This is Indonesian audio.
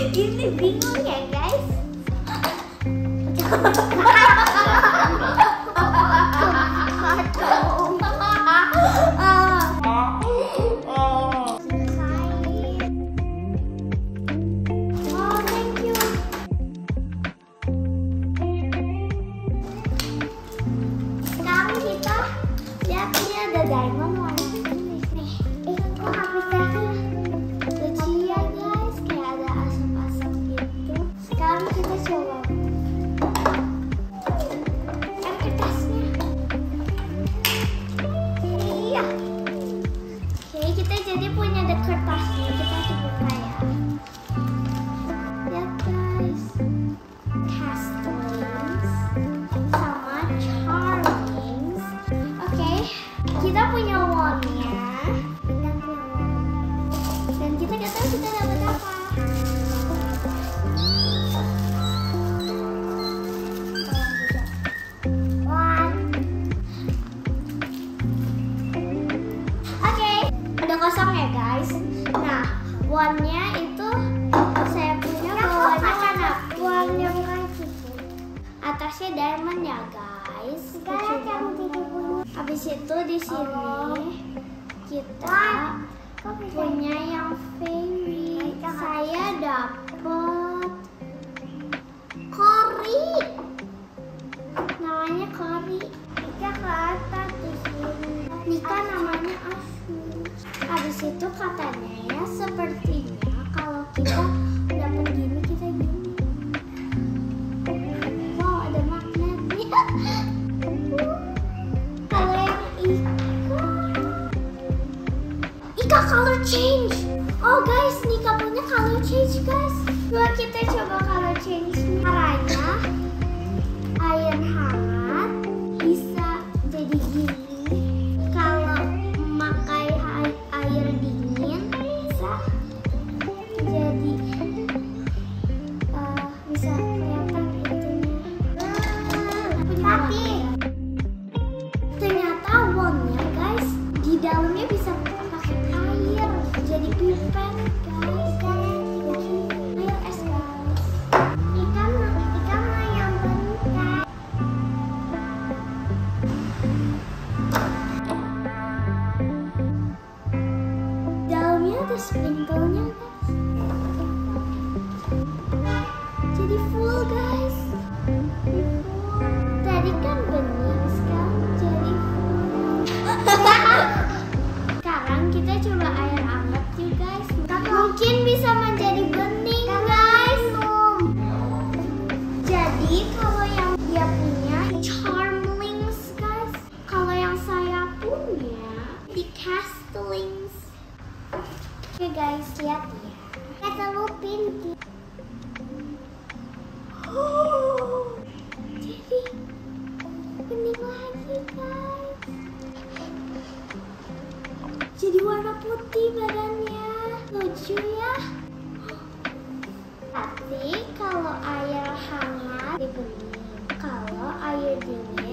Ini bingung ya guys. Diamond warna ini nih. Kok habisnya lucu ya guys, kayak ada asap-asap gitu. Sekarang kita coba kertasnya. Iya. Oke, kita jadi punya kertasnya. Kita buka ya. Lihat guys, Castlings sama Charmings. Oke. Kita punya wandnya dan kita nggak tahu kita dapat apa. Oke, udah kosong ya guys. Nah, wandnya itu saya punya bawahnya warna warna atasnya diamond ya guys. Habis itu di sini kita punya yang fairy. Saya dapet Cory. Namanya Cory. Nika ke atas di sini. Nika namanya Asu. Habis itu katanya ya sepertinya kalau kita dapet gini kita gini. Wow, ada magnetnya. Ika color change. Oh guys, Nika punya color change guys. Coba kita coba color change. Caranya air hangat bisa jadi gini. Kalau memakai air dingin bisa jadi bisa kelihatan itunya. Tapi ternyata wandnya guys di dalamnya bisa jadi pipet guys, air es guys. Ikan mah yang bentar. Dalamnya ada sprinkle-nya guys. Jadi full guys. Tadi kan bening, sekarang jadi full. Sekarang kita coba air hangat yuk guys. Mungkin bisa menjadi bening guys. Jadi kalau yang dia punya Charmlings guys, kalau yang saya punya di Castlings. Oke guys, lihat ya. Kita lupin. Jadi bening lagi guys. Jadi warna putih badannya. Lucu ya. Tapi kalau air hangat di bening, kalau air dingin